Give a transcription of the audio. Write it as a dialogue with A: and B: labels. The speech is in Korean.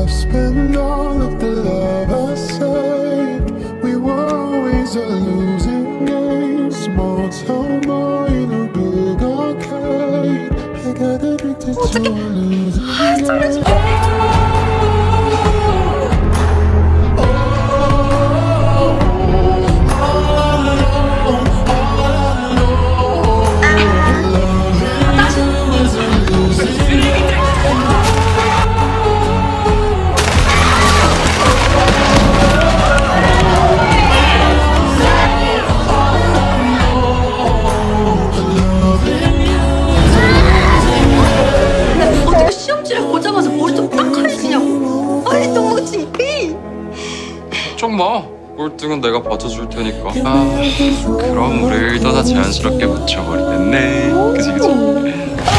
A: I've spent all of the love I saved. We were always a losing game. Small town boy in a big arcade. I got addicted to a losing game.
B: 어떻게 시험지를 보자마자 머리 좀 딱 하얘지냐고. 아니 너무 창피해.
C: 걱정 마. 꼴등은 내가 버텨줄 테니까. 그럼 우리 일도다 자연스럽게 붙여버리겠네. 그치 그치.